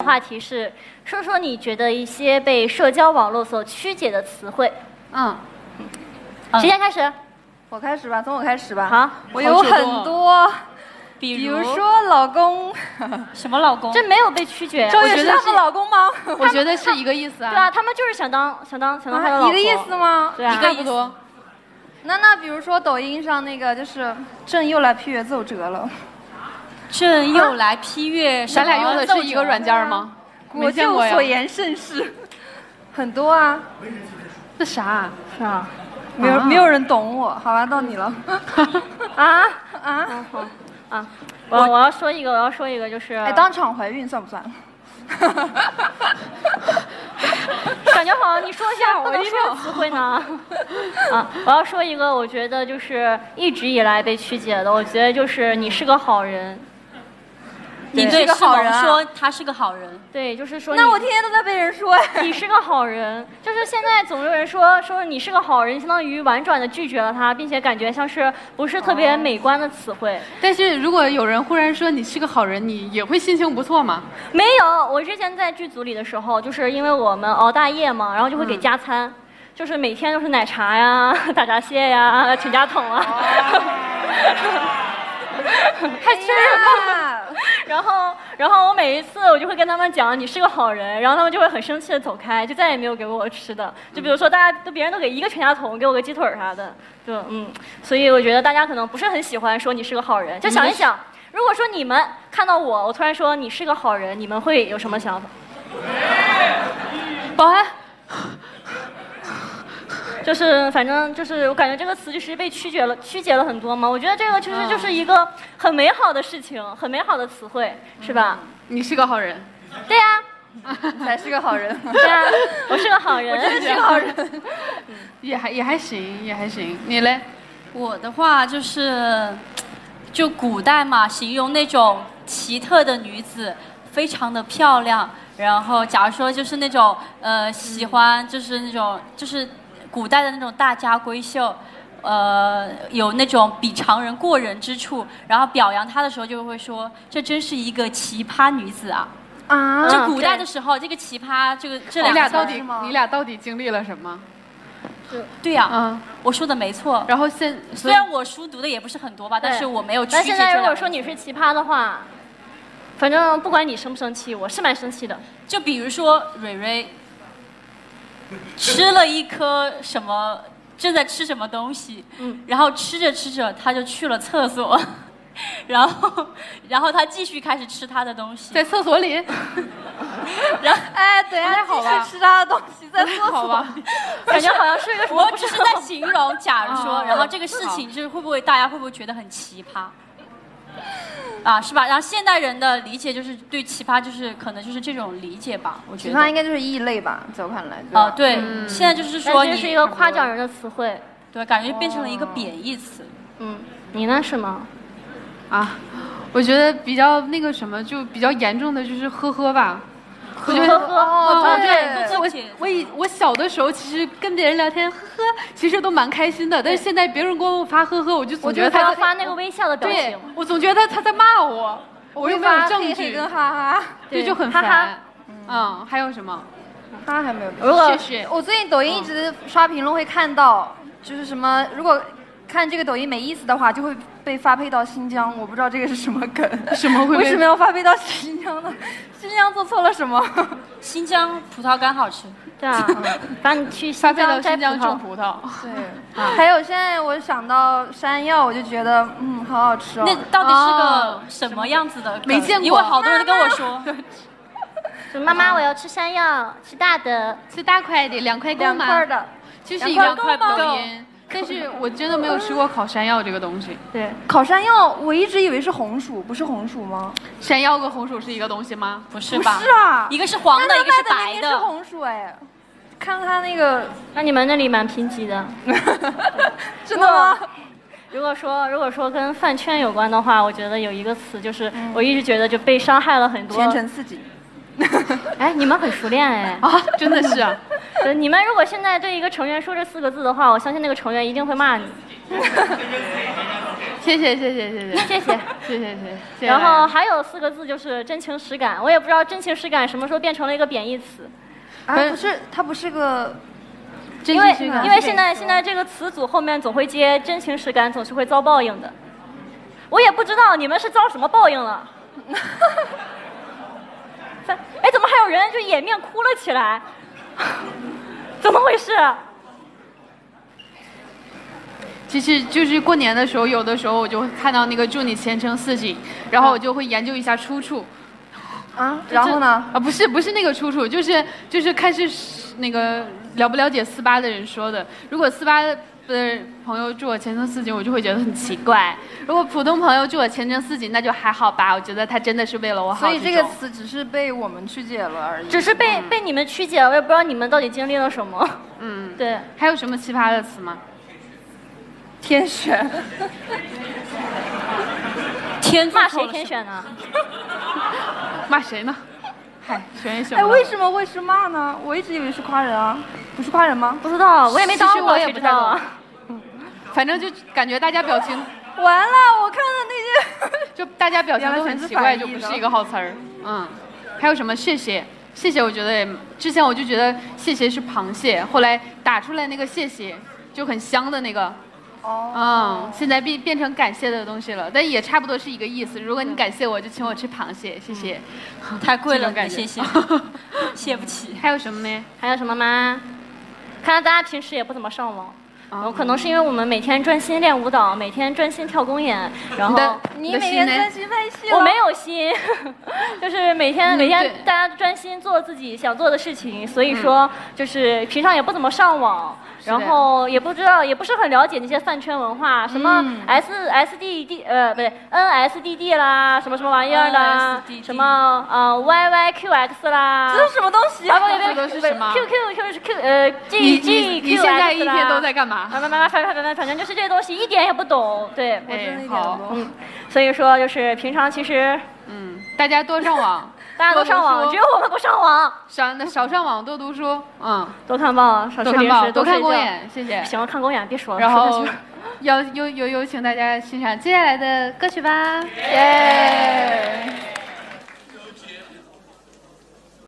话题是说说你觉得一些被社交网络所曲解的词汇。谁先开始？ 我开始吧，从我开始吧。 好， 我有很多， 比如说老公， 什么老公？ 这没有被曲解。 周越是他们老公吗？ 我觉得是一个意思啊。 对啊，他们就是想当他的老婆。 一个意思吗？ 对啊， 差不多。 那比如说抖音上那个就是朕又来批阅奏折了。 朕又来批阅， 咱俩用的是一个软件吗？ 我就所言甚是，很多啊。 那啥？ 是啊。 没有人懂我，好吧，到你了。 我要说一个，就是。 当场怀孕算不算？ 感觉好像你说一下不能说的词汇呢。我要说一个，我觉得就是一直以来被曲解的，我觉得就是你是个好人。 你对世蒙说他是个好人， 对，就是说。 那我天天都在被人说你是个好人，就是现在总有人说你是个好人，相当于婉转的拒绝了他，并且感觉像是不是特别美观的词汇。 但是如果有人忽然说你是个好人，你也会心情不错吗？ 没有，我之前在剧组里的时候，就是因为我们熬大夜嘛，然后就会给加餐，就是每天都是奶茶呀、大闸蟹呀、全家桶啊。 还真是。 然后我每一次我就会跟他们讲你是个好人，然后他们就会很生气的走开，就再也没有给过我吃的。就比如说别人都给一个全家桶，给我个鸡腿啥的，所以我觉得大家可能不是很喜欢说你是个好人。就想一想，如果说你们看到我突然说你是个好人，你们会有什么想法？ 保安。 就是反正就是我感觉这个词就是被曲解了很多嘛。我觉得这个其实就是一个很美好的事情，很美好的词汇，是吧？ 你是个好人。 对呀。 才是个好人。 对啊，我是个好人。 我真的是个好人。 也还行，也还行。你嘞？ 我的话就古代嘛，形容那种奇特的女子，非常的漂亮。然后假如说就是那种喜欢就是那种就是古代的那种大家闺秀，有那种比常人过人之处，然后表扬她的时候就会说这真是一个奇葩女子啊。就古代的时候，这个奇葩这两个字你俩到底经历了什么？ 对呀，我说的没错。 然后虽然我书读的也不是很多吧，但是我没有曲解。 但现在如果说你是奇葩的话，反正不管你生不生气，我是蛮生气的。 就比如说蕊蕊吃了一颗什么，正在吃什么东西，然后吃着吃着他就去了厕所，然后他继续开始吃他的东西， 在厕所里。 然后等一下继续吃他的东西，在厕所。 感觉好像是一个什么。 我只是在形容，假如说，然后这个事情就是大家会不会觉得很奇葩？是吧？然后现代人的理解就是对奇葩就是可能就是这种理解吧，我觉得。 奇葩应该就是异类吧，在我看来。 对，现在就是说你是一个夸奖人的词汇， 对，感觉变成了一个贬义词。 你呢是吗？ 我觉得比较那个什么，就比较严重的就是呵呵吧。 我觉得对，我小的时候其实跟别人聊天，呵呵，其实都蛮开心的。但是现在别人给我发呵呵，我就总觉得他要发那个微笑的表情。 对，我总觉得他在骂我，我又没有证据。 跟哈哈， 对，就很烦。还有什么？ 哈还没有。 谢谢。 我最近抖音一直刷评论会看到，就是什么如果看这个抖音没意思的话，就会被发配到新疆。我不知道这个是什么梗。 什么会？ 为什么要发配到新疆呢？新疆做错了什么？ 新疆葡萄干好吃。 对啊，把你去新疆新疆种葡萄。 对。还有现在我想到山药，我就觉得好好吃哦。 那到底是个什么样子的？ 没见过。 因为好多人都跟我说。 妈妈，我要吃山药，吃大的， 吃大块的，2块够吗？2 块的， 就是一个抖音。但是我真的没有吃过烤山药这个东西。 对，烤山药我一直以为是红薯，不是红薯吗？ 山药跟红薯是一个东西吗？ 不是吧？ 不是啊， 一个是黄的，一个是白的。 是红薯哎，看他那个， 那你们那里蛮贫瘠的。 真的吗？ 如果说跟饭圈有关的话，我觉得有一个词就是我一直觉得就被伤害了很多。 前程似锦。 你们很熟练哎。 真的是啊。 你们如果现在对一个成员说这4个字的话，我相信那个成员一定会骂你。 谢谢谢谢谢谢谢谢。 谢谢谢谢。 然后还有4个字就是真情实感，我也不知道真情实感什么时候变成了一个贬义词。 啊，不是，它不是个。 因为现在这个词组后面总会接真情实感，总是会遭报应的。我也不知道你们是遭什么报应了。哎，怎么还有人就掩面哭了起来？怎么回事？ 其实就是过年的时候，有的时候我就会看到那个祝你前程似锦，然后我就会研究一下出处。 啊，然后呢？ 啊，不是那个出处，就是看是那个了不了解4·8的人说的。如果4·8的朋友祝我前程似锦，我就会觉得很奇怪；如果普通朋友祝我前程似锦，那就还好吧。我觉得他真的是为了我好。 所以这个词只是被我们曲解了而已。 只是被你们曲解了，我也不知道你们到底经历了什么。 嗯， 对。 还有什么奇葩的词吗？ 天选。 骂谁天选呢？ 骂谁呢？嗨，选一选。 哎，为什么会是骂呢？我一直以为是夸人啊，不是夸人吗？ 不知道，我也没当过， 我也不知道啊。 反正就感觉大家表情， 完了，我看的那些， 就大家表情都很奇怪，就不是一个好词儿。嗯，还有什么谢谢？谢谢，我觉得也之前我就觉得谢谢是螃蟹，后来打出来那个谢谢就很香的那个。哦，现在变成感谢的东西了，但也差不多是一个意思。如果你感谢我，就请我吃螃蟹，谢谢。 太贵了，谢谢，谢不起。 还有什么呢？ 还有什么吗？看来大家平时也不怎么上网。可能是因为我们每天专心练舞蹈，每天专心跳公演，然后你每天专心拍戏。 我没有心，就是每天大家专心做自己想做的事情，所以说就是平常也不怎么上网，然后也不知道，也不是很了解那些饭圈文化，什么 NSDD 啦，什么什么玩意儿的，什么YYQX 啦， 这是什么东西？ 这都是什么 ？QQ 是 GGQX 你现在一天都在干嘛？ 反正就是这些东西一点也不懂，对， 我真的一点都不懂。 所以说就是平常其实， 大家多上网， 大家都上网，只有我们不上网。 少上网，多读书， 多看报，少吃零食， 多看公演，谢谢。 行了，看公演别说了。 然后有请大家欣赏接下来的歌曲吧。 耶。